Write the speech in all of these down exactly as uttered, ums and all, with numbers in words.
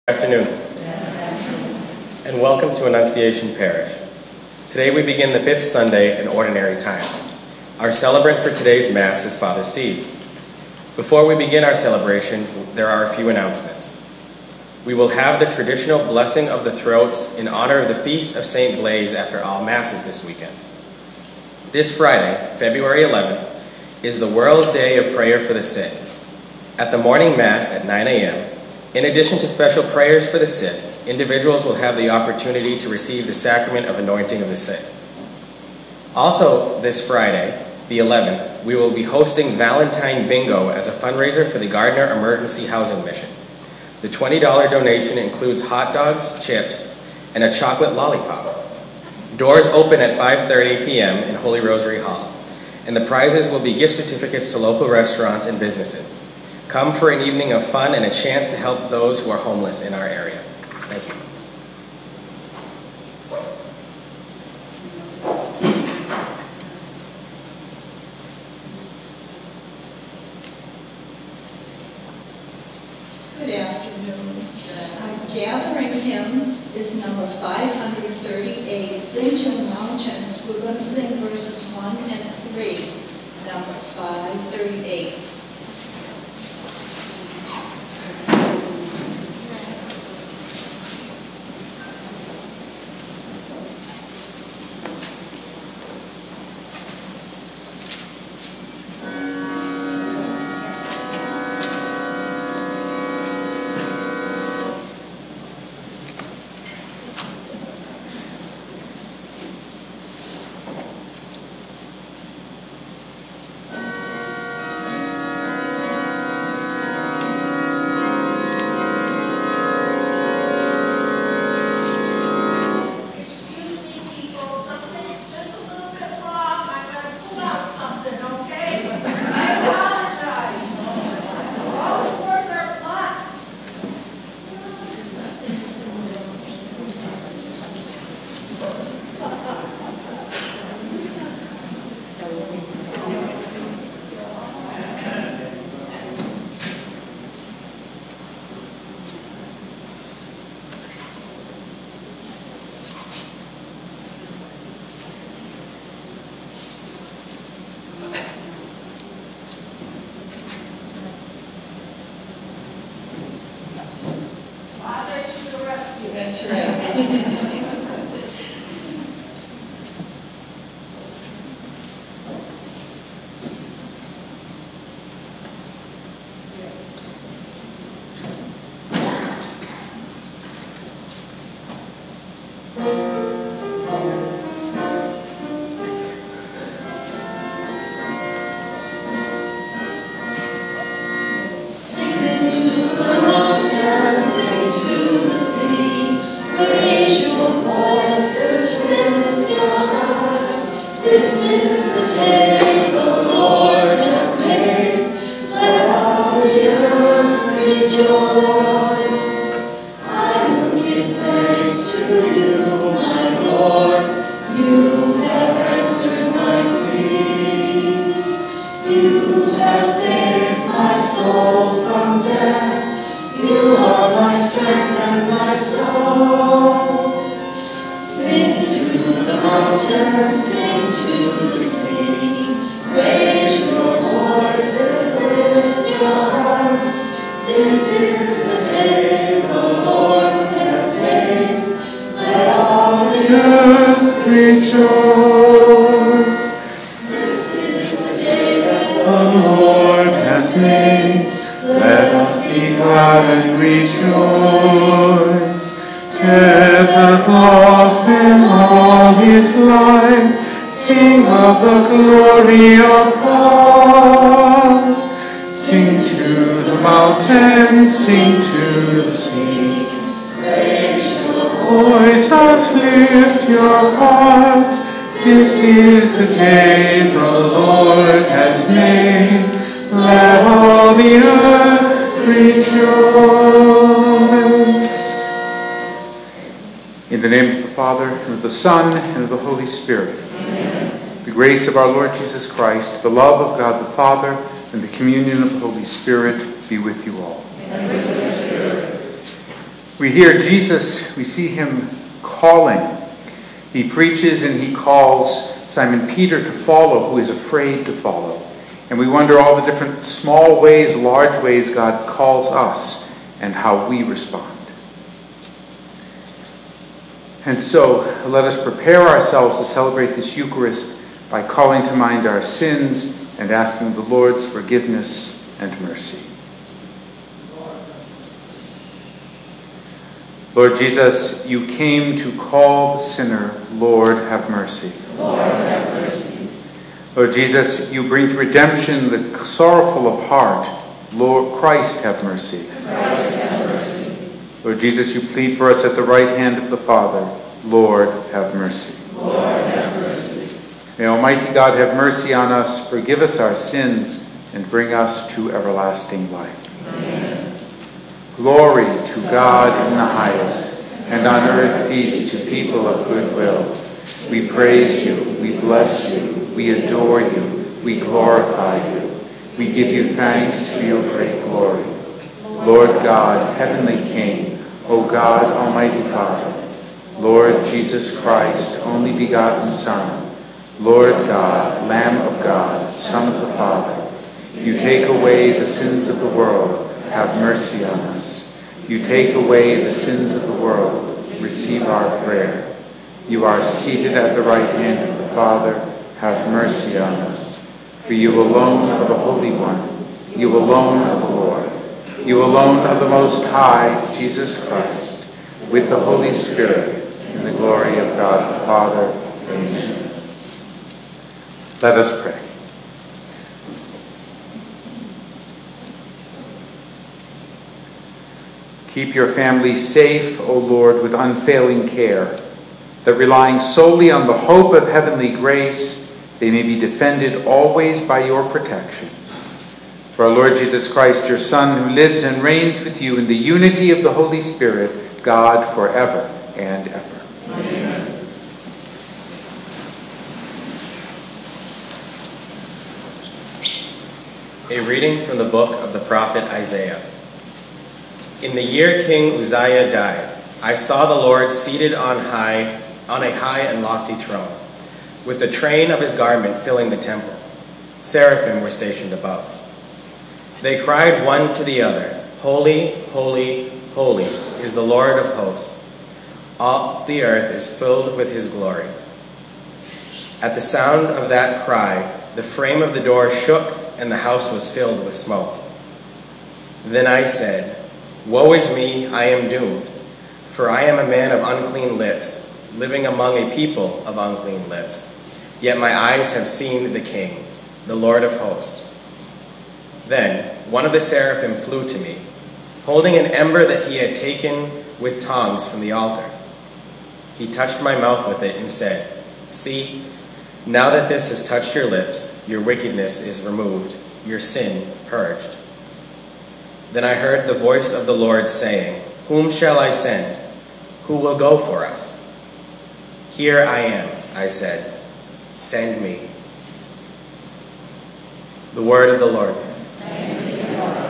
Good afternoon, and welcome to Annunciation Parish. Today we begin the fifth Sunday in Ordinary Time. Our celebrant for today's Mass is Father Steve. Before we begin our celebration, there are a few announcements. We will have the traditional blessing of the throats in honor of the Feast of Saint Blaise after all Masses this weekend. This Friday, February eleventh, is the World Day of Prayer for the Sick. At the morning Mass at nine A M, in addition to special prayers for the sick, individuals will have the opportunity to receive the sacrament of anointing of the sick. Also, this Friday, the eleventh, we will be hosting Valentine Bingo as a fundraiser for the Gardner Emergency Housing Mission. The twenty dollar donation includes hot dogs, chips, and a chocolate lollipop. Doors open at five thirty P M in Holy Rosary Hall, and the prizes will be gift certificates to local restaurants and businesses. Come for an evening of fun and a chance to help those who are homeless in our area. Thank you. Good afternoon. Our gathering hymn is number five hundred thirty-eight, Sing to the Mountains. We're going to sing verses one and three, number five thirty-eight. That's right. This is the day the Lord has made. Let all the earth rejoice. In the name of the Father, and of the Son, and of the Holy Spirit. Amen. The grace of our Lord Jesus Christ, the love of God the Father, and the communion of the Holy Spirit be with you all. And with your spirit. We hear Jesus, we see him calling. He preaches and he calls Simon Peter to follow, who is afraid to follow. And we wonder all the different small ways, large ways God calls us and how we respond. And so let us prepare ourselves to celebrate this Eucharist by calling to mind our sins and asking the Lord's forgiveness and mercy. Lord Jesus, you came to call the sinner, Lord, have mercy. Lord, have mercy. Lord Jesus, you bring to redemption the sorrowful of heart, Lord, Christ, have mercy. Christ, have mercy. Lord Jesus, you plead for us at the right hand of the Father, Lord, have mercy. Lord, have mercy. May Almighty God have mercy on us, forgive us our sins, and bring us to everlasting life. Amen. Glory to God in the highest, and on earth peace to people of good will. We praise you, we bless you, we adore you, we glorify you. We give you thanks for your great glory. Lord God, heavenly King, O God, Almighty Father, Lord Jesus Christ, only begotten Son, Lord God, Lamb of God, Son of the Father, you take away the sins of the world, have mercy on us. You take away the sins of the world, receive our prayer. You are seated at the right hand of the Father, have mercy on us. For you alone are the Holy One, you alone are the Lord, you alone are the Most High, Jesus Christ, with the Holy Spirit, in the glory of God the Father. Amen. Let us pray. Keep your family safe, O Lord, with unfailing care, that relying solely on the hope of heavenly grace, they may be defended always by your protection. For our Lord Jesus Christ, your Son, who lives and reigns with you in the unity of the Holy Spirit, God forever and ever. Amen. A reading from the book of the prophet Isaiah. In the year King Uzziah died, I saw the Lord seated on high, on a high and lofty throne, with the train of his garment filling the temple. Seraphim were stationed above. They cried one to the other, Holy, holy, holy is the Lord of hosts. All the earth is filled with his glory. At the sound of that cry, the frame of the door shook, and the house was filled with smoke. Then I said, Woe is me, I am doomed, for I am a man of unclean lips, living among a people of unclean lips. Yet my eyes have seen the King, the Lord of hosts. Then one of the seraphim flew to me, holding an ember that he had taken with tongs from the altar. He touched my mouth with it and said, See, now that this has touched your lips, your wickedness is removed, your sin purged. Then I heard the voice of the Lord saying, Whom shall I send? Who will go for us? Here I am, I said. Send me. The word of the Lord. Thanks be to God.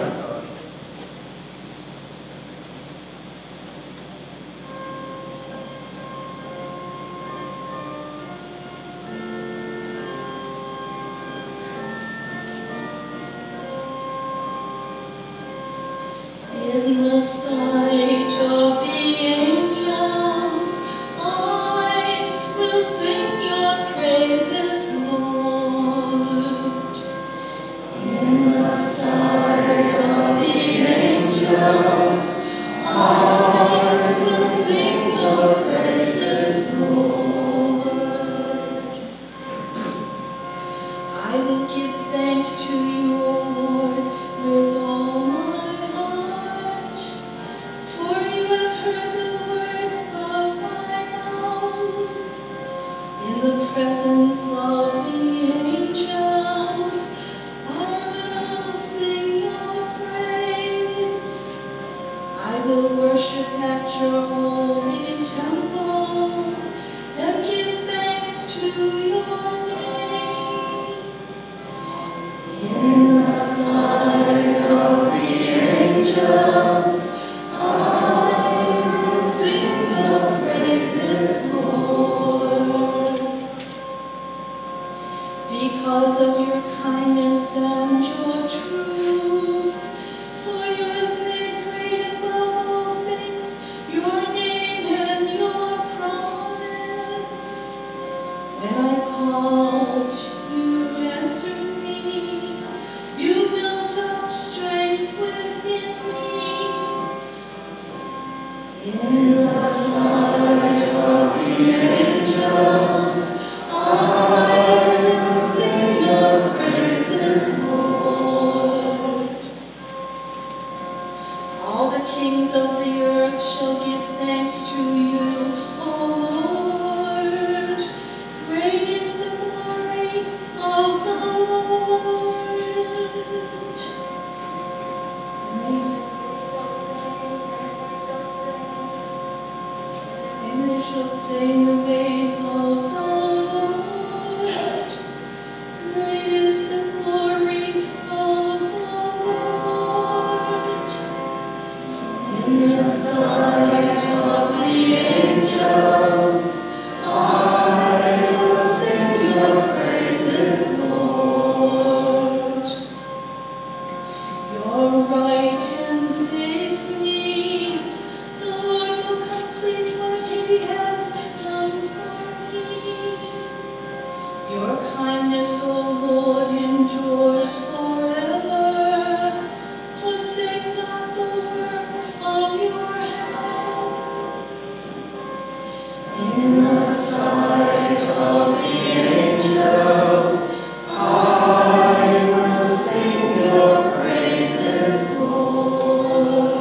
In the sight of the angels, I will sing your praises, Lord. In the sight In the sight of the angels, I will sing your praises, Lord. All the kings of the earth shall give thanks to you, O Lord. Great is the glory of the Lord. And they shall sing the ways of the Lord. Great is the glory of the Lord. In the sight of the angels, I will sing your praises, Lord. Your right hand saves me. The Lord will complete what he has done for me. Your kindness, O Lord, endures forever. Forsake not the work of your hands. In the sight of the angels, I will sing your praises, Lord.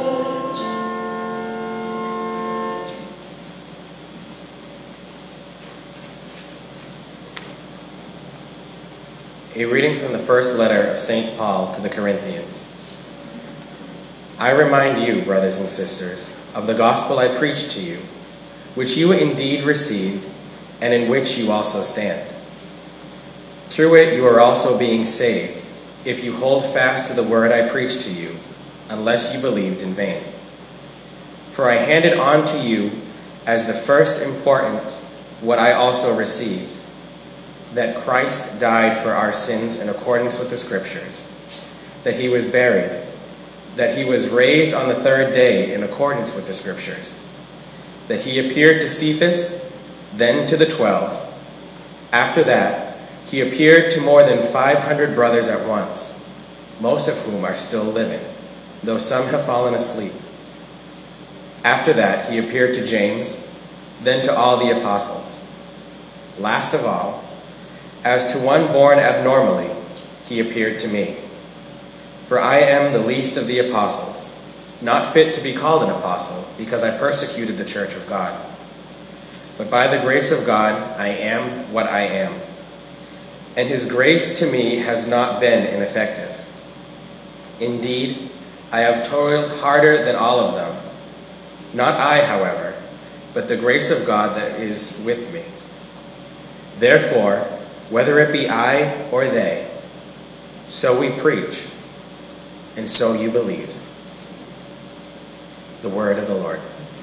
A reading from the first letter of Saint Paul to the Corinthians. I remind you, brothers and sisters, of the gospel I preached to you, which you indeed received, and in which you also stand. Through it you are also being saved, if you hold fast to the word I preached to you, unless you believed in vain. For I handed on to you as the first importance what I also received, that Christ died for our sins in accordance with the Scriptures, that he was buried, that he was raised on the third day in accordance with the Scriptures, that he appeared to Cephas, then to the twelve. After that, he appeared to more than five hundred brothers at once, most of whom are still living, though some have fallen asleep. After that, he appeared to James, then to all the apostles. Last of all, as to one born abnormally, he appeared to me. For I am the least of the apostles, not fit to be called an apostle, because I persecuted the church of God. But by the grace of God, I am what I am. And his grace to me has not been ineffective. Indeed, I have toiled harder than all of them. Not I, however, but the grace of God that is with me. Therefore, whether it be I or they, so we preach, and so you believed. The word of the Lord.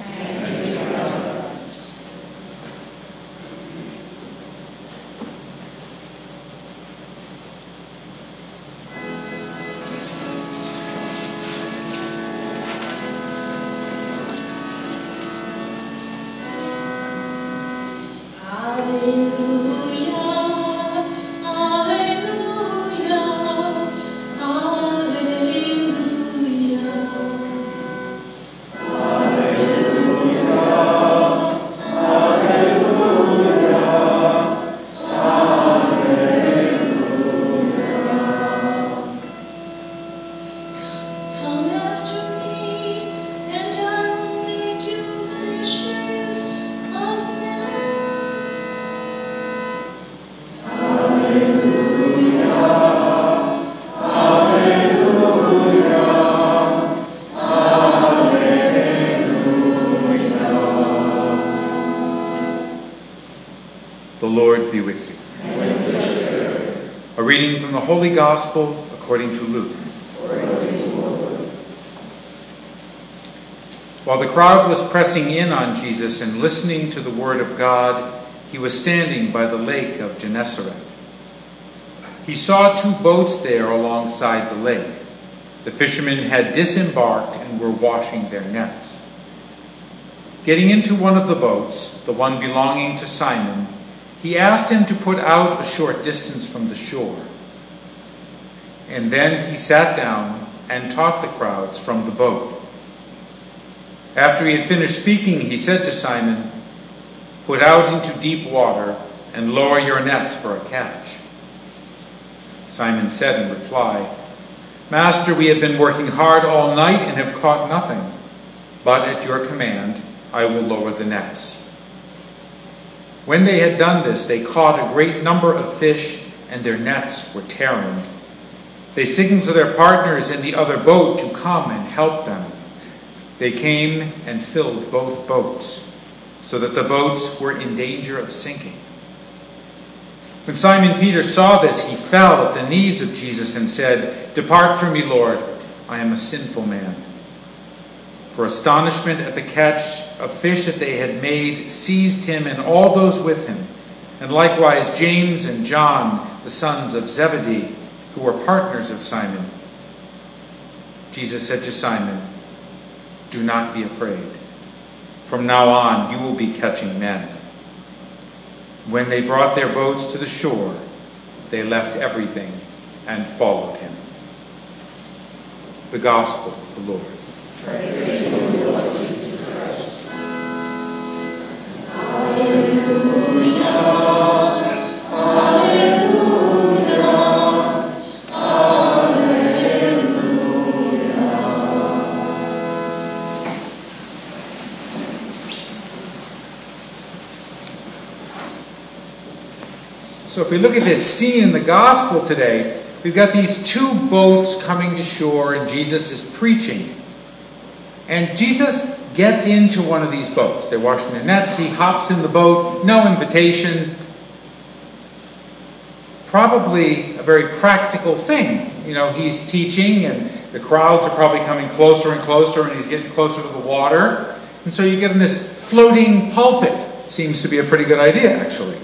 The Lord be with you. A reading from the Holy Gospel according to Luke. While the crowd was pressing in on Jesus and listening to the word of God, he was standing by the lake of Gennesaret. He saw two boats there alongside the lake. The fishermen had disembarked and were washing their nets. Getting into one of the boats, the one belonging to Simon, he asked him to put out a short distance from the shore. And then he sat down and taught the crowds from the boat. After he had finished speaking, he said to Simon, "Put out into deep water and lower your nets for a catch." Simon said in reply, "Master, we have been working hard all night and have caught nothing. But at your command, I will lower the nets." When they had done this, they caught a great number of fish, and their nets were tearing. They signaled to their partners in the other boat to come and help them. They came and filled both boats, so that the boats were in danger of sinking. When Simon Peter saw this, he fell at the knees of Jesus and said, "Depart from me, Lord, I am a sinful man." For astonishment at the catch of fish that they had made seized him and all those with him, and likewise James and John, the sons of Zebedee, who were partners of Simon. Jesus said to Simon, "Do not be afraid. From now on you will be catching men." When they brought their boats to the shore, they left everything and followed him. The Gospel of the Lord. Praise to you, Lord Jesus Christ. Hallelujah. Hallelujah. Hallelujah. So if we look at this scene in the Gospel today, we've got these two boats coming to shore and Jesus is preaching. And Jesus gets into one of these boats. They're washing their nets. He hops in the boat. No invitation. Probably a very practical thing. You know, he's teaching and the crowds are probably coming closer and closer and he's getting closer to the water. And so you get in this floating pulpit. Seems to be a pretty good idea, actually.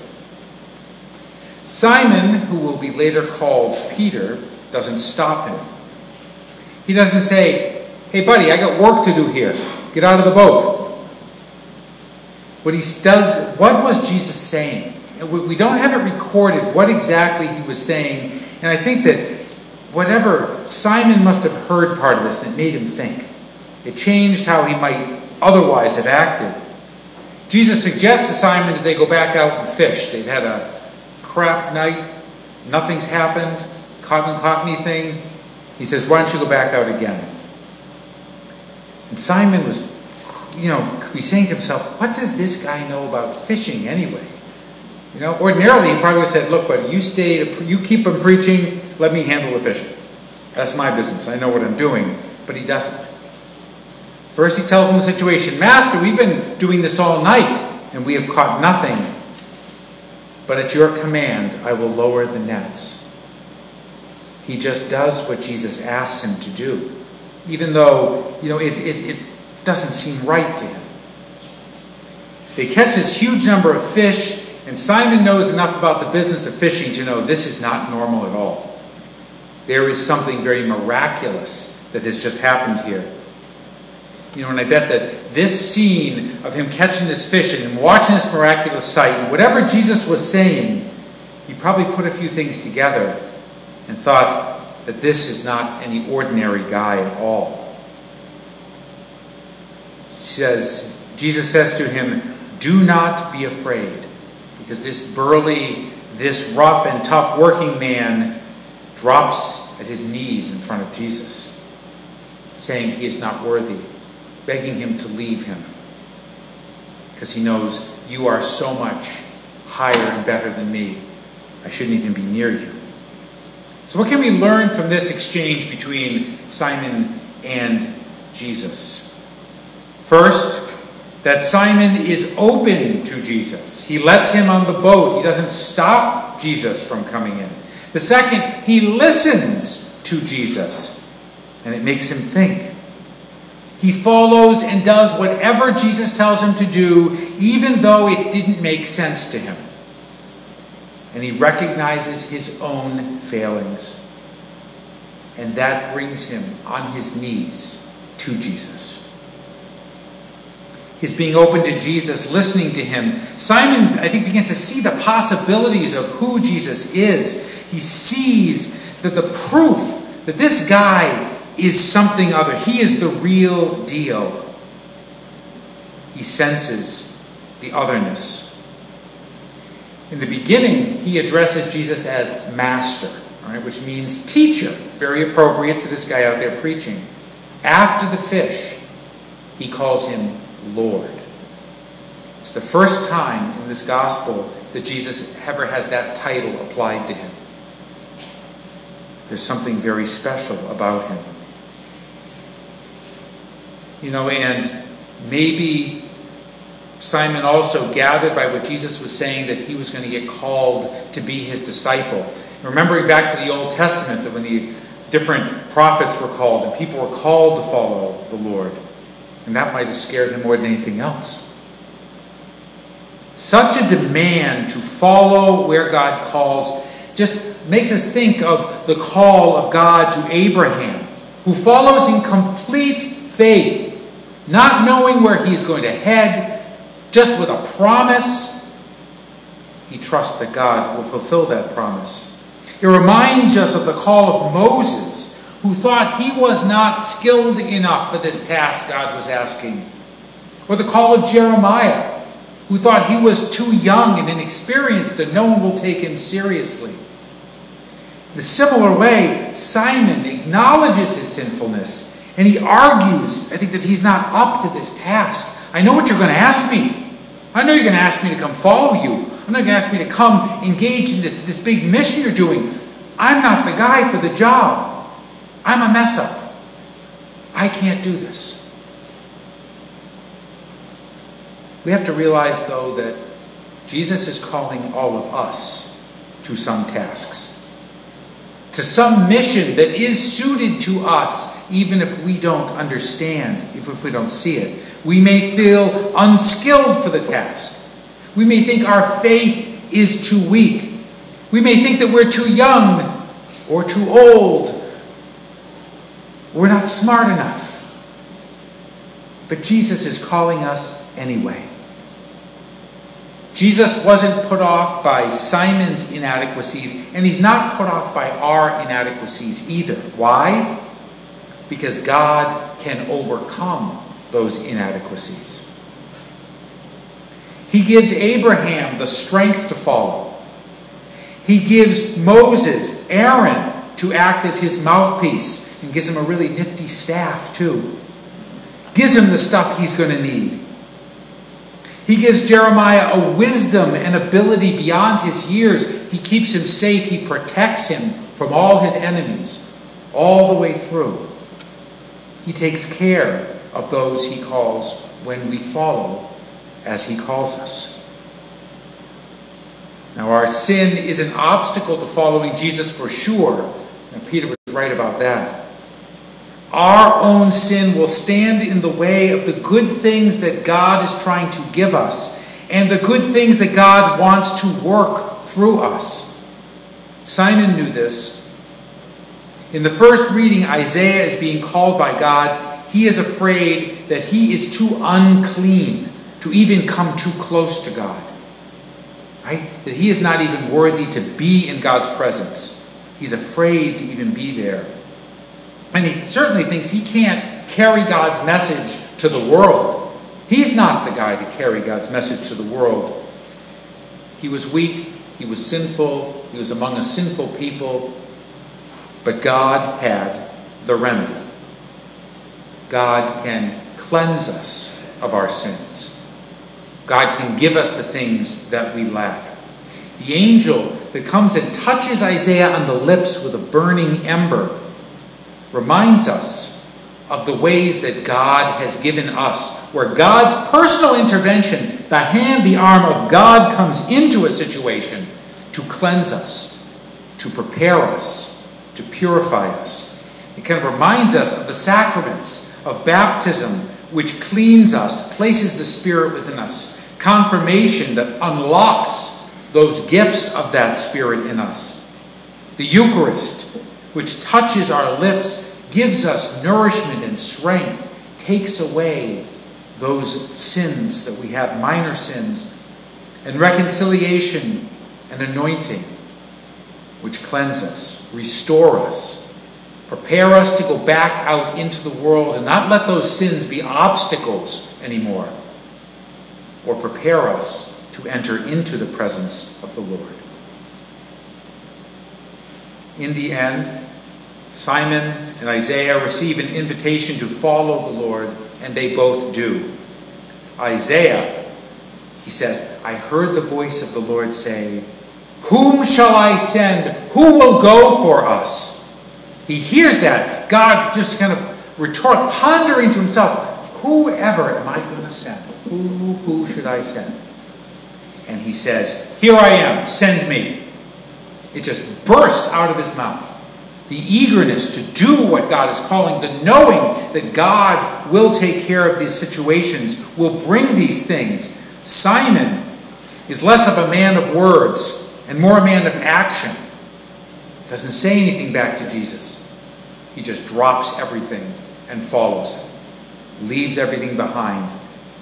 Simon, who will be later called Peter, doesn't stop him. He doesn't say, "Hey buddy, I got work to do here. Get out of the boat." What he does, what was Jesus saying? We don't have it recorded what exactly he was saying. And I think that whatever, Simon must have heard part of this and it made him think. It changed how he might otherwise have acted. Jesus suggests to Simon that they go back out and fish. They've had a crap night. Nothing's happened. Haven't caught anything. He says, "Why don't you go back out again?" And Simon was, you know, could be saying to himself, what does this guy know about fishing anyway? You know, ordinarily he probably would have said, "Look, buddy, you stay, to, you keep on preaching, let me handle the fishing. That's my business. I know what I'm doing." But he doesn't. First he tells him the situation. "Master, we've been doing this all night and we have caught nothing. But at your command, I will lower the nets." He just does what Jesus asks him to do. Even though, you know, it, it, it doesn't seem right to him. They catch this huge number of fish, and Simon knows enough about the business of fishing to know this is not normal at all. There is something very miraculous that has just happened here. You know, and I bet that this scene of him catching this fish and him watching this miraculous sight, and whatever Jesus was saying, he probably put a few things together and thought that this is not any ordinary guy at all. He says, Jesus says to him, "Do not be afraid," because this burly, this rough and tough working man drops at his knees in front of Jesus, saying he is not worthy, begging him to leave him, because he knows, "You are so much higher and better than me. I shouldn't even be near you." So what can we learn from this exchange between Simon and Jesus? First, that Simon is open to Jesus. He lets him on the boat. He doesn't stop Jesus from coming in. The second, he listens to Jesus, and it makes him think. He follows and does whatever Jesus tells him to do, even though it didn't make sense to him. And he recognizes his own failings. And that brings him on his knees to Jesus. His being open to Jesus, listening to him, Simon, I think, begins to see the possibilities of who Jesus is. He sees that the proof that this guy is something other. He is the real deal. he senses the otherness. In the beginning, he addresses Jesus as master, all right, which means teacher, very appropriate for this guy out there preaching. After the fish, he calls him Lord. It's the first time in this gospel that Jesus ever has that title applied to him. There's something very special about him. You know, and maybe Simon also gathered by what Jesus was saying that he was going to get called to be his disciple. Remembering back to the Old Testament, that when the different prophets were called and people were called to follow the Lord, and that might have scared him more than anything else. Such a demand to follow where God calls just makes us think of the call of God to Abraham, who follows in complete faith, not knowing where he's going to head, just with a promise. He trusts that God will fulfill that promise. It reminds us of the call of Moses, who thought he was not skilled enough for this task God was asking. Or the call of Jeremiah, who thought he was too young and inexperienced and no one will take him seriously. In a similar way, Simon acknowledges his sinfulness and he argues, I think, that he's not up to this task. I know what you're going to ask me. I know you're going to ask me to come follow you. I'm not going to ask me to come engage in this, this big mission you're doing. I'm not the guy for the job. I'm a mess up. I can't do this. We have to realize, though, that Jesus is calling all of us to some tasks, to some mission that is suited to us, even if we don't understand, if, if we don't see it. We may feel unskilled for the task. We may think our faith is too weak. We may think that we're too young or too old. We're not smart enough. But Jesus is calling us anyway. Jesus wasn't put off by Simon's inadequacies, and he's not put off by our inadequacies either. Why? Because God can overcome those inadequacies. He gives Abraham the strength to follow. He gives Moses, Aaron, to act as his mouthpiece, and gives him a really nifty staff too. Gives him the stuff he's going to need. He gives Jeremiah a wisdom and ability beyond his years. He keeps him safe. He protects him from all his enemies, all the way through. He takes care of those he calls when we follow as he calls us. Now, our sin is an obstacle to following Jesus for sure. And Peter was right about that. Our own sin will stand in the way of the good things that God is trying to give us and the good things that God wants to work through us. Simon knew this. In the first reading, Isaiah is being called by God. He is afraid that he is too unclean to even come too close to God. Right? That he is not even worthy to be in God's presence. He's afraid to even be there. And he certainly thinks he can't carry God's message to the world. He's not the guy to carry God's message to the world. He was weak. He was sinful. He was among a sinful people. But God had the remedy. God can cleanse us of our sins. God can give us the things that we lack. The angel that comes and touches Isaiah on the lips with a burning ember reminds us of the ways that God has given us, where God's personal intervention, the hand, the arm of God comes into a situation to cleanse us, to prepare us, to purify us. It kind of reminds us of the sacraments of baptism, which cleans us, places the Spirit within us, confirmation that unlocks those gifts of that Spirit in us, the Eucharist, which touches our lips, gives us nourishment and strength, takes away those sins that we have, minor sins, and reconciliation and anointing, which cleanse us, restore us, prepare us to go back out into the world and not let those sins be obstacles anymore, or prepare us to enter into the presence of the Lord. In the end, Simon and Isaiah receive an invitation to follow the Lord, and they both do. Isaiah, he says, I heard the voice of the Lord say, whom shall I send? Who will go for us? He hears that. God just kind of retort, pondering to himself, whoever am I going to send? Who, who should I send? And he says, here I am, send me. It just bursts out of his mouth. The eagerness to do what God is calling, the knowing that God will take care of these situations, will bring these things. Simon is less of a man of words and more a man of action. Doesn't say anything back to Jesus. He just drops everything and follows him. Leaves everything behind.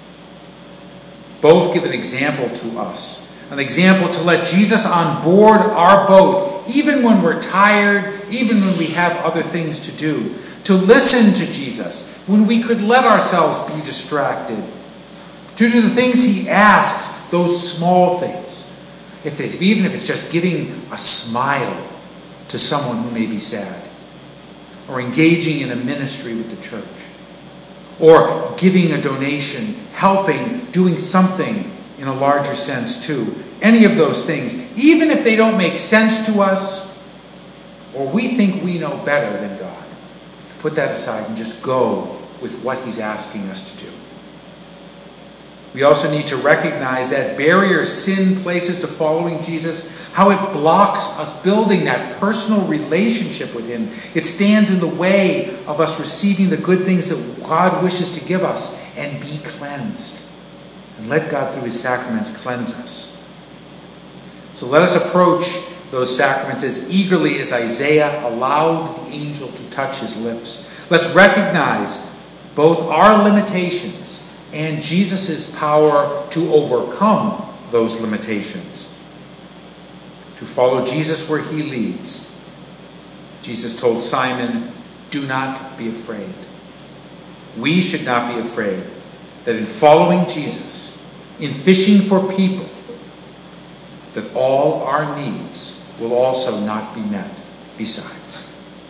Both give an example to us. An example to let Jesus on board our boat, even when we're tired, even when we have other things to do. To listen to Jesus when we could let ourselves be distracted. To do the things he asks, those small things. If they, even if it's just giving a smile to someone who may be sad. Or engaging in a ministry with the church. Or giving a donation, helping, doing something in a larger sense too. Any of those things, even if they don't make sense to us, or we think we know better than God, put that aside and just go with what he's asking us to do. We also need to recognize that barrier sin places to following Jesus, how it blocks us building that personal relationship with him. It stands in the way of us receiving the good things that God wishes to give us and be cleansed. And let God through his sacraments cleanse us. So let us approach those sacraments as eagerly as Isaiah allowed the angel to touch his lips. Let's recognize both our limitations and Jesus' power to overcome those limitations. To follow Jesus where he leads. Jesus told Simon, do not be afraid. We should not be afraid that in following Jesus, in fishing for people, that all our needs will also not be met besides.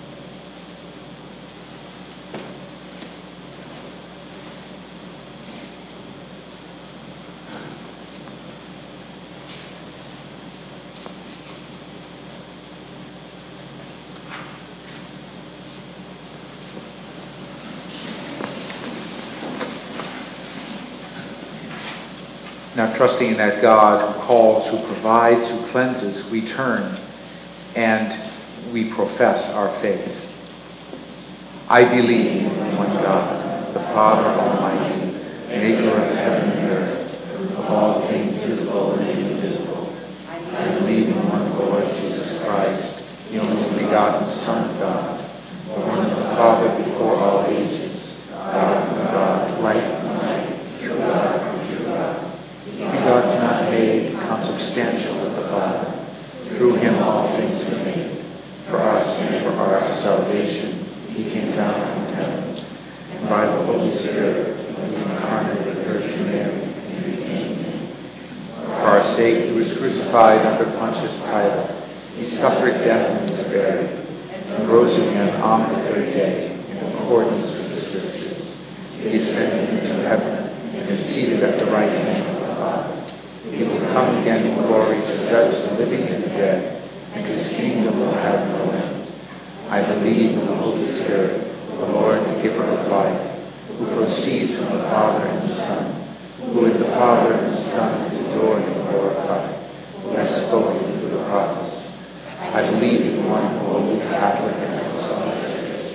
Now, trusting in that God who calls, who provides, who cleanses, we turn and we profess our faith. I believe in one God, the Father Almighty, maker of heaven and earth, of all things visible and invisible. I believe in one Lord Jesus Christ, the only begotten Son of God, born of the Father before all ages, God from God, light from light, true God from true God. Begotten, not made, consubstantial with the Father. Through him all things were made. For us and for our salvation, he came down from heaven. And by the Holy Spirit, he was incarnate of the Virgin Mary and became man. For our sake, he was crucified under Pontius Pilate. He suffered death and was buried, and rose again on the third day, in accordance with the Scriptures. He ascended into heaven and is seated at the right hand of the Father. He will come again in glory to judge the living and the dead, and his kingdom will have no end. I believe in the Holy Spirit, the Lord, the giver of life, who proceeds from the Father and the Son, who in the Father and the Son is adored and glorified, who has spoken through the prophets. I believe in one holy, Catholic, and apostolic church.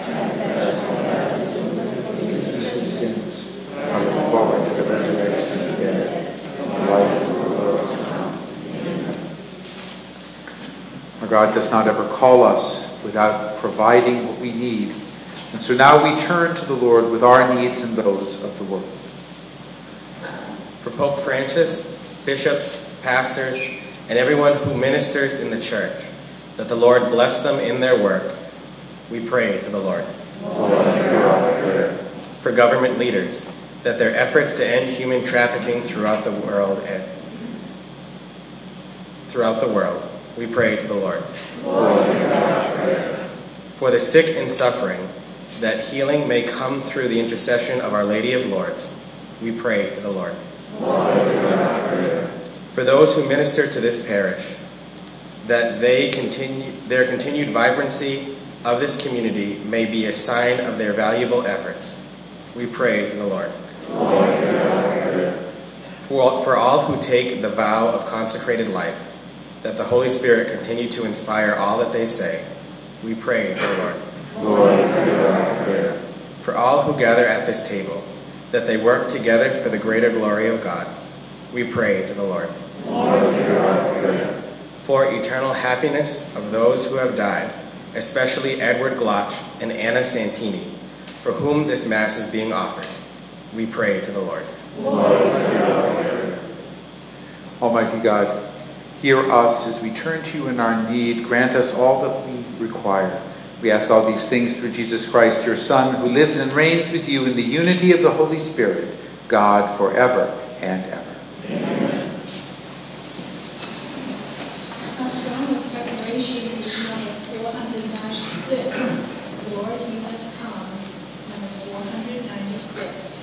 Forgiveness of sins. I look forward to the resurrection of the dead and the life of the world to come. Amen. Our God does not ever call us without providing what we need. And so now we turn to the Lord with our needs and those of the world. For Pope Francis, bishops, pastors, and everyone who ministers in the church, that the Lord bless them in their work, we pray to the Lord. Lord, hear our prayer. For government leaders, that their efforts to end human trafficking throughout the world and throughout the world, we pray to the Lord. Lord, hear our prayer. For the sick and suffering, that healing may come through the intercession of Our Lady of Lourdes, we pray to the Lord. Lord, hear our prayer. For those who minister to this parish, that they continue, their continued vibrancy of this community may be a sign of their valuable efforts, we pray to the Lord. Lord, hear our prayer. For, for all who take the vow of consecrated life, that the Holy Spirit continue to inspire all that they say, we pray to the Lord. Lord, hear our prayer. For all who gather at this table, that they work together for the greater glory of God, we pray to the Lord. Lord, hear our prayer. For eternal happiness of those who have died, especially Edward Glotch and Anna Santini, for whom this Mass is being offered, we pray to the Lord. Lord, hear our prayer. Almighty God, hear us as we turn to you in our need. Grant us all that we require. We ask all these things through Jesus Christ, your Son, who lives and reigns with you in the unity of the Holy Spirit, God, forever and ever. Our song of preparation is number four hundred ninety-six. Lord, you have come, number four hundred ninety-six.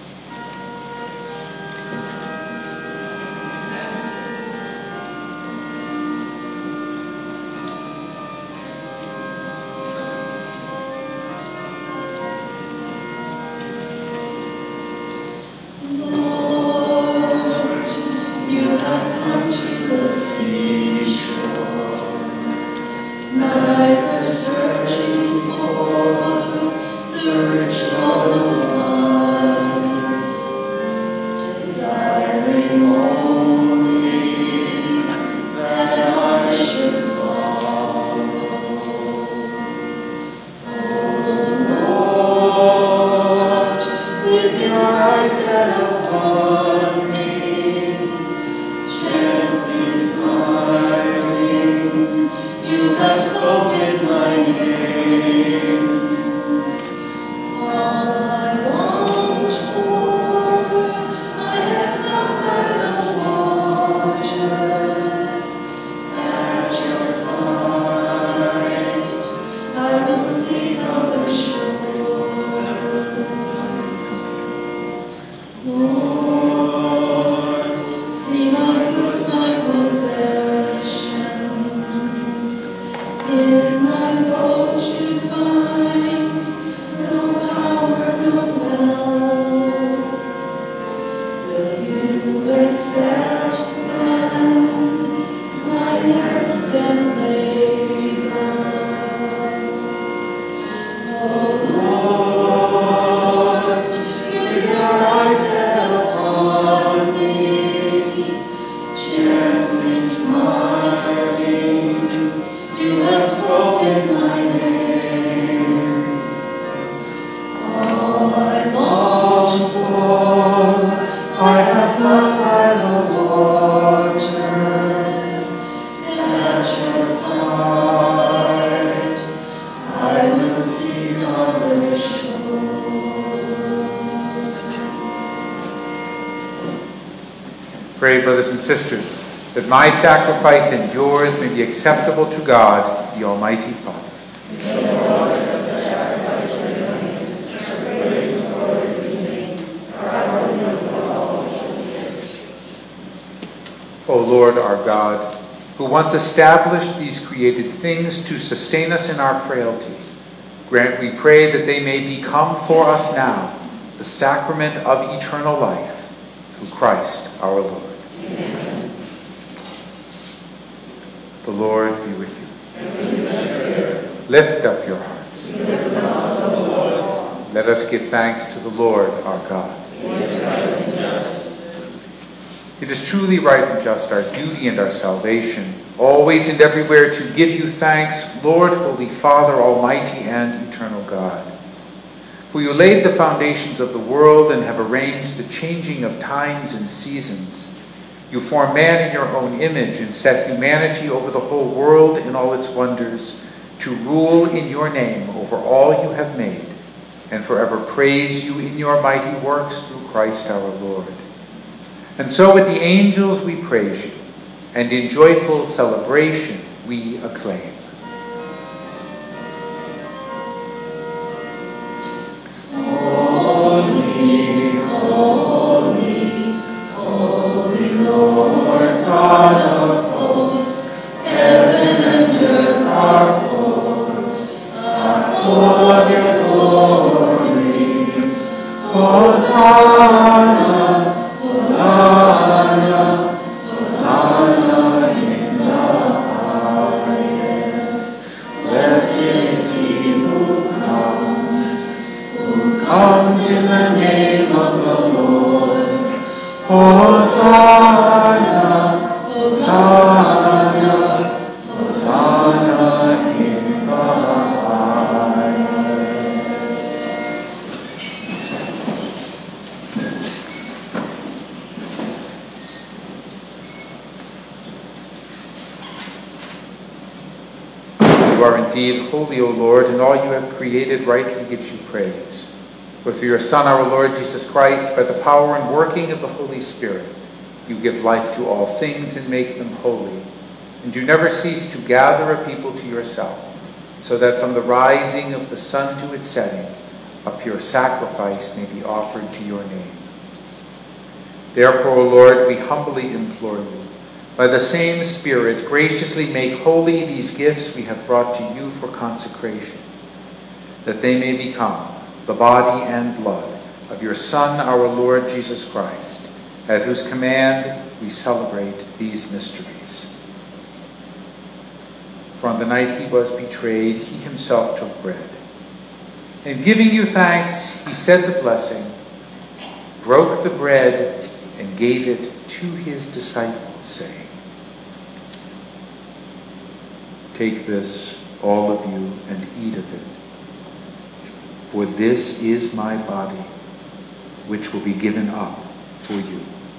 Pray, brothers and sisters, that my sacrifice and yours may be acceptable to God, the Almighty Father. O Lord our God, who once established these created things to sustain us in our frailty, grant, we pray, that they may become for us now the sacrament of eternal life, through Christ our Lord. Amen. The Lord be with you. And with your spirit. Lift up your hearts. We lift them up to the Lord. Let us give thanks to the Lord our God. It is right and just. It is truly right and just, our duty and our salvation, always and everywhere to give you thanks, Lord, Holy Father, Almighty and eternal God. For you laid the foundations of the world and have arranged the changing of times and seasons. You formed man in your own image and set humanity over the whole world in all its wonders, to rule in your name over all you have made, and forever praise you in your mighty works through Christ our Lord. And so with the angels we praise you, and in joyful celebration we acclaim. Holy, holy, holy Lord God of hosts, heaven and earth are full, are full of your glory. Hosanna, Hosanna, Hosanna in the highest. Blessed is he who comes, who comes in the name of the Lord. Hosanna, Hosanna, Hosanna in the highest. You are indeed holy, O Lord, and all you have created rightly gives you praise. For through your Son, our Lord Jesus Christ, by the power and working of the Holy Spirit, you give life to all things and make them holy. And you never cease to gather a people to yourself, so that from the rising of the sun to its setting, a pure sacrifice may be offered to your name. Therefore, O Lord, we humbly implore you, by the same Spirit, graciously make holy these gifts we have brought to you for consecration, that they may become the body and blood of your Son, our Lord Jesus Christ, at whose command we celebrate these mysteries. For on the night he was betrayed, he himself took bread. And giving you thanks, he said the blessing, broke the bread, and gave it to his disciples, saying, "Take this, all of you, and eat of it. For this is my body, which will be given up for you."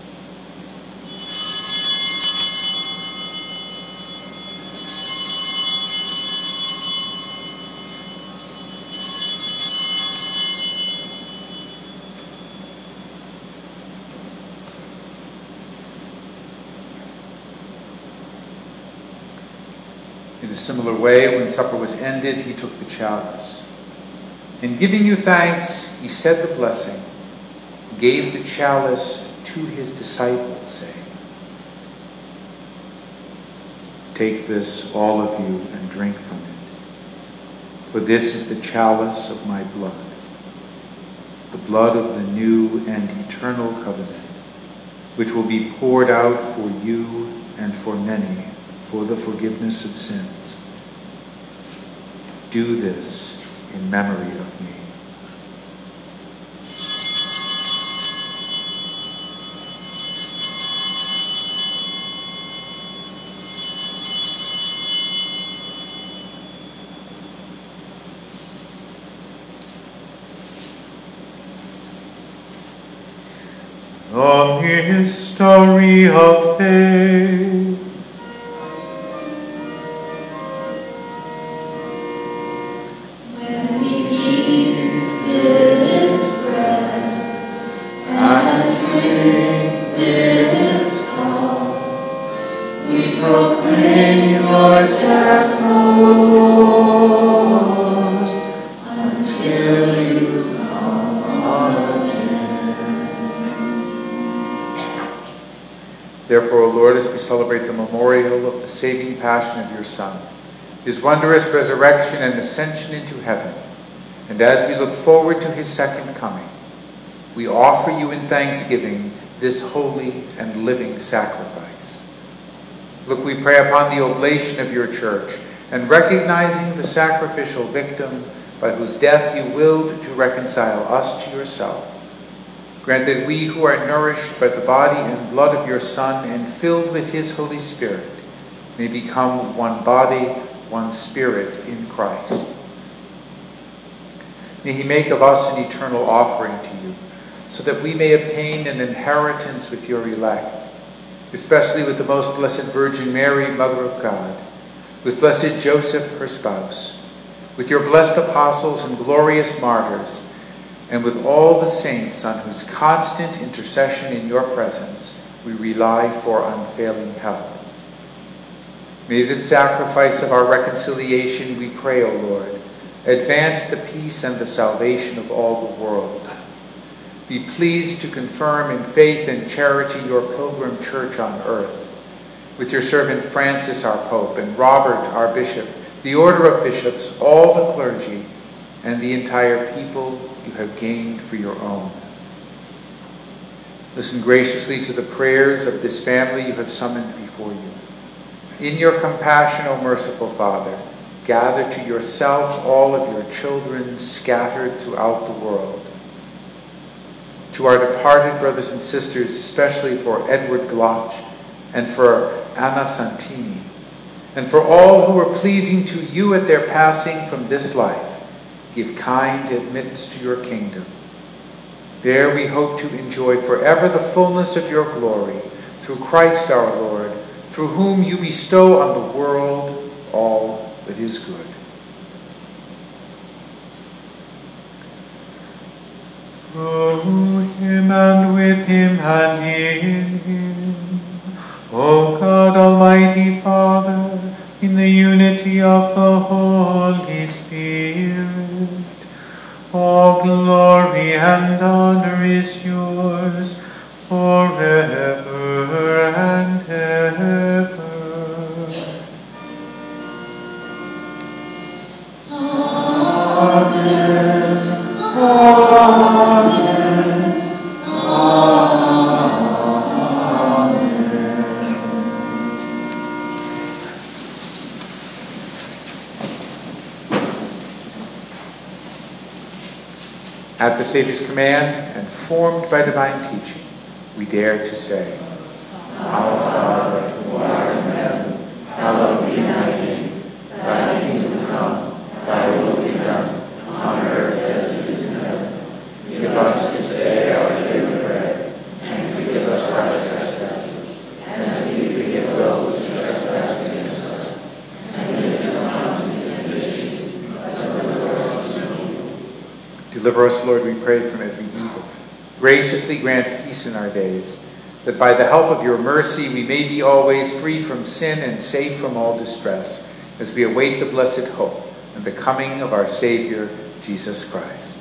In a similar way, when supper was ended, he took the chalice. And giving you thanks, he said the blessing, gave the chalice to his disciples, saying, "Take this, all of you, and drink from it. For this is the chalice of my blood, the blood of the new and eternal covenant, which will be poured out for you and for many for the forgiveness of sins. Do this in memory of me." The mystery of faith. Therefore, O Lord, as we celebrate the memorial of the saving passion of your Son, his wondrous resurrection and ascension into heaven, and as we look forward to his second coming, we offer you in thanksgiving this holy and living sacrifice. Look, we pray upon the oblation of your church, and recognizing the sacrificial victim by whose death you willed to reconcile us to yourself, grant that we who are nourished by the body and blood of your Son and filled with his Holy Spirit may become one body, one spirit in Christ. May he make of us an eternal offering to you, so that we may obtain an inheritance with your elect, especially with the most blessed Virgin Mary, Mother of God, with blessed Joseph, her spouse, with your blessed apostles and glorious martyrs, and with all the saints on whose constant intercession in your presence we rely for unfailing help. May this sacrifice of our reconciliation, we pray, O Lord, advance the peace and the salvation of all the world. Be pleased to confirm in faith and charity your pilgrim church on earth, with your servant Francis, our Pope, and Robert, our Bishop, the order of bishops, all the clergy, and the entire people you have gained for your own. Listen graciously to the prayers of this family you have summoned before you. In your compassion, O merciful Father, gather to yourself all of your children scattered throughout the world. To our departed brothers and sisters, especially for Edward Glotch and for Anna Santini, and for all who were pleasing to you at their passing from this life, give kind admittance to your kingdom. There we hope to enjoy forever the fullness of your glory, through Christ our Lord, through whom you bestow on the world all that is good. Through him and with him and in him, O God, Almighty Father, in the unity of the Holy Spirit, all glory and honor is yours forever and ever. Amen. Amen. At the Savior's command and formed by divine teaching, we dare to say, Our Father, who art in heaven, hallowed be thy name. Thy kingdom come, thy will be done, on earth as it is in heaven. Give us this day our daily bread, and forgive us our trespasses, as we forgive those who trespass against us. And lead us not into temptation, but deliver us from evil. Deliver us, Lord, we pray, from every evil. Graciously grant peace in our days, that by the help of your mercy we may be always free from sin and safe from all distress, as we await the blessed hope and the coming of our Savior, Jesus Christ.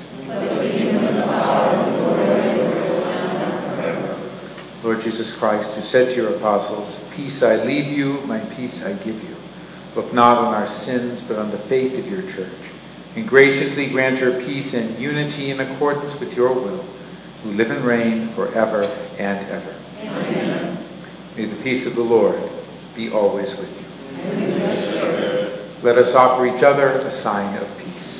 Lord Jesus Christ, who said to your apostles, "Peace I leave you, my peace I give you," look not on our sins, but on the faith of your church, and graciously grant her peace and unity in accordance with your will, who live and reign forever and ever. Amen. May the peace of the Lord be always with you. Amen. Let us offer each other a sign of peace.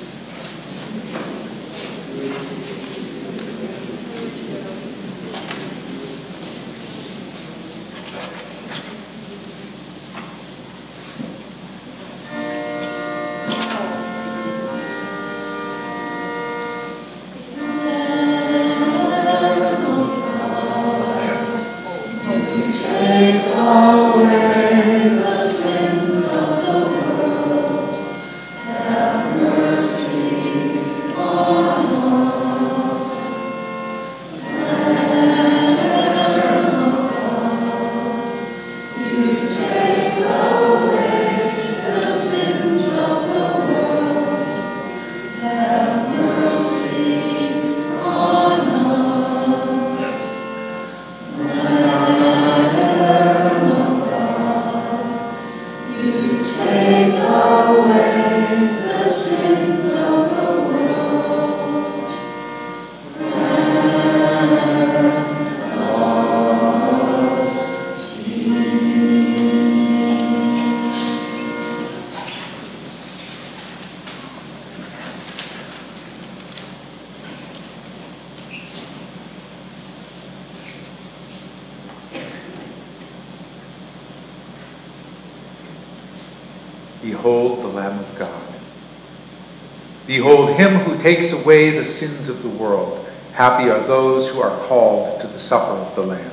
Behold the Lamb of God. Behold him who takes away the sins of the world. Happy are those who are called to the supper of the Lamb.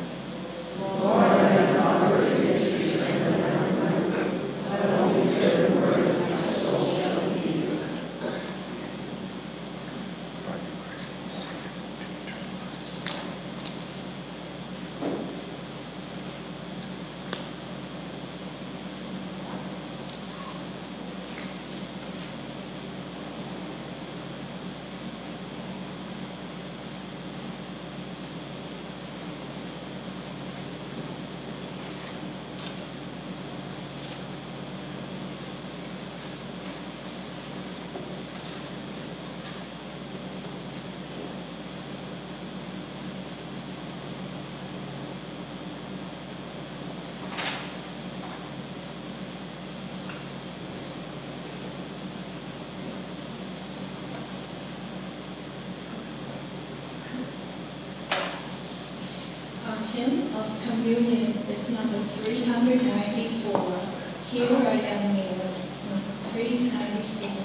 of communion is number three hundred ninety-four. Here I am, Lord, number three ninety-four.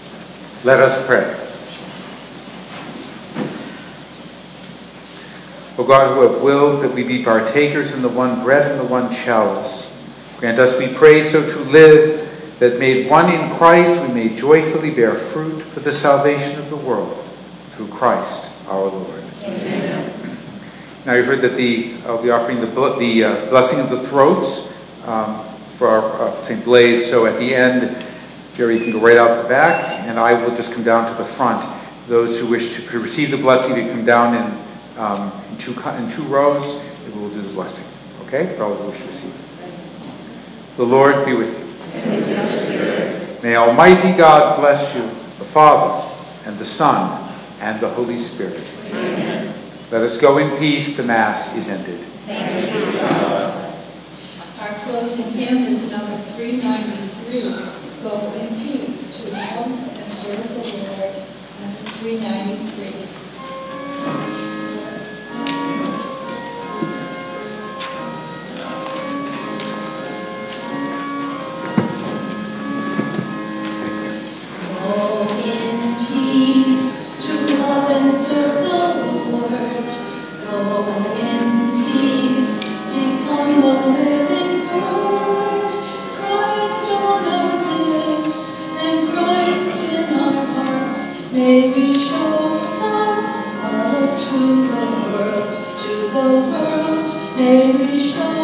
Let us pray. O God, who have willed that we be partakers in the one bread and the one chalice, grant us, we pray, so to live, that made one in Christ we may joyfully bear fruit for the salvation of the world, through Christ our Lord. Amen. Now you heard that the I'll be offering the, the uh, blessing of the throats um, for our uh, Saint Blaise. So at the end, Jerry, you can go right out the back, and I will just come down to the front. Those who wish to, to receive the blessing, they come down in, um, in, two, in two rows, and we will do the blessing. Okay? For all who wish to receive it. The Lord be with you. May Almighty God bless you, the Father, and the Son, and the Holy Spirit. Amen. Let us go in peace. The Mass is ended. Thanks be to God. Our closing hymn is number three ninety-three. Go in peace to love and serve the Lord. Number three ninety-three. May we show God's love to the world, to the world. May we show